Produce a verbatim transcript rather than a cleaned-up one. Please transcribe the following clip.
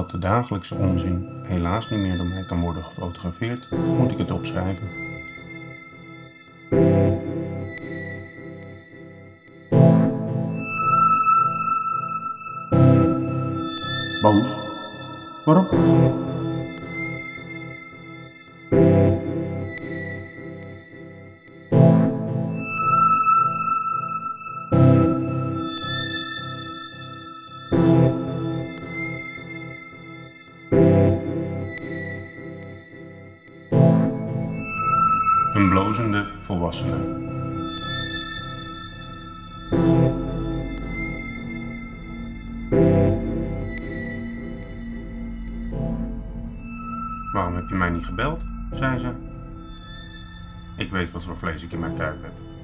Omdat de dagelijkse onzin helaas niet meer door mij kan worden gefotografeerd, moet ik het opschrijven. Boos? Waarom? Een blozende volwassene. Waarom heb je mij niet gebeld? Zei ze. Ik weet wat voor vlees ik in mijn kuip heb.